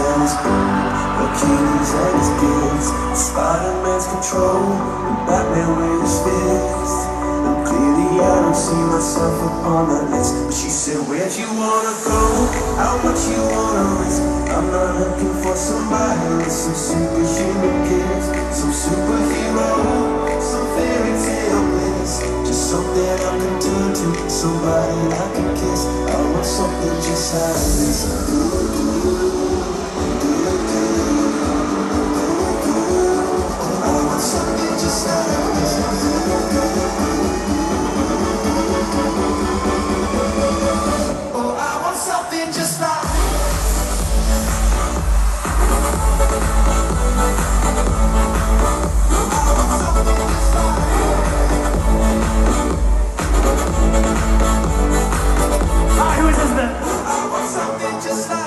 and his gold, Achilles and his gifts, Spider-Man's control, and Batman with his fist. And clearly I don't see myself upon that list. But she said, where'd you wanna go? How much you wanna risk? I'm not looking for somebody with some superhuman gifts, some superhero, some fairy tale bliss. Just something I can turn to, somebody I can kiss. I want something just like this. I want something just like this. Oh, I want something just like this. Who is this then? I want something just like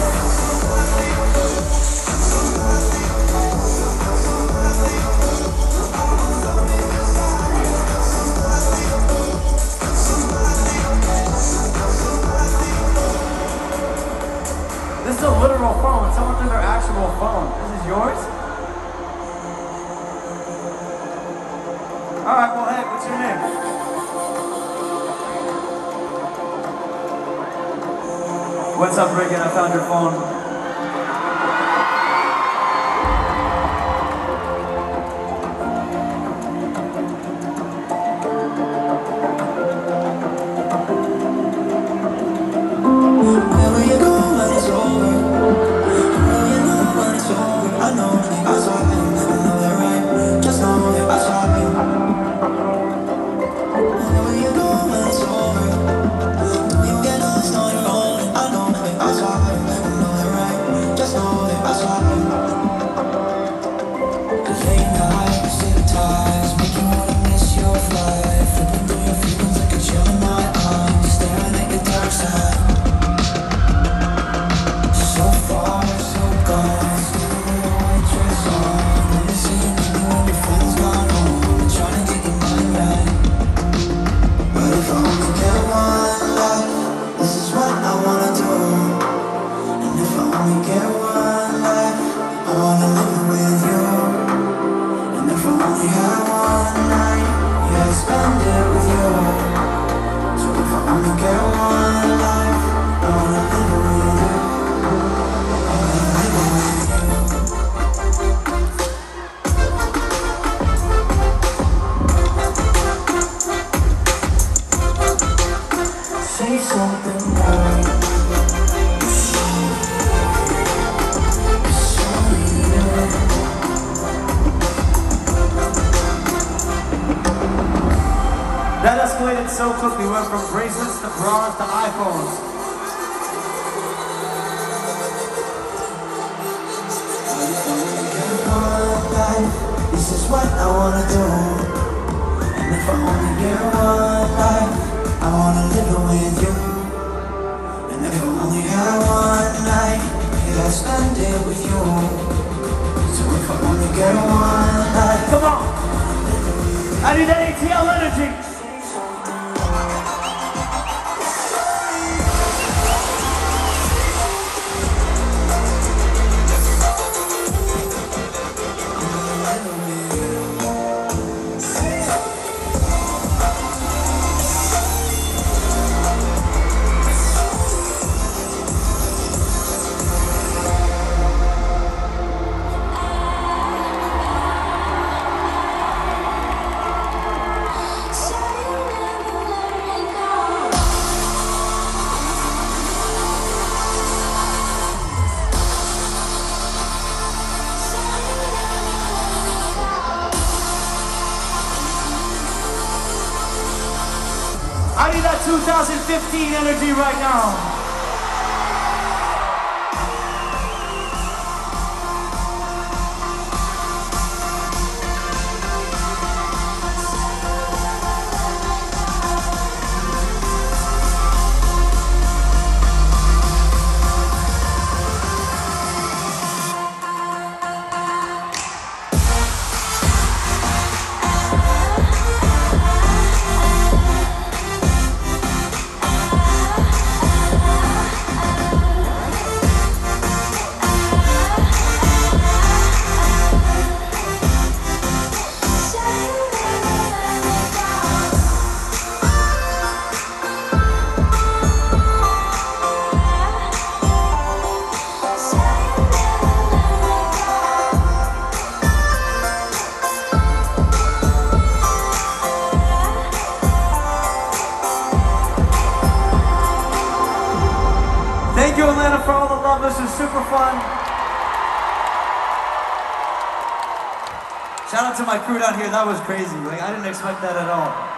This is a literal phone. Someone took their actual phone. This is yours? Alright, well hey, what's your name? What's up, Reagan? I found your phone. That escalated so quickly. We went from bracelets to bras to iPhones. This is what I wanna do. And if I only get one life, I wanna live it with you. And if I only had one night, yeah, I'll spend it with you. So if I only get one life, Come on! I need that ATL energy! I need that 2015 energy right now. This is super fun. Shout out to my crew down here. That was crazy. Like, I didn't expect that at all.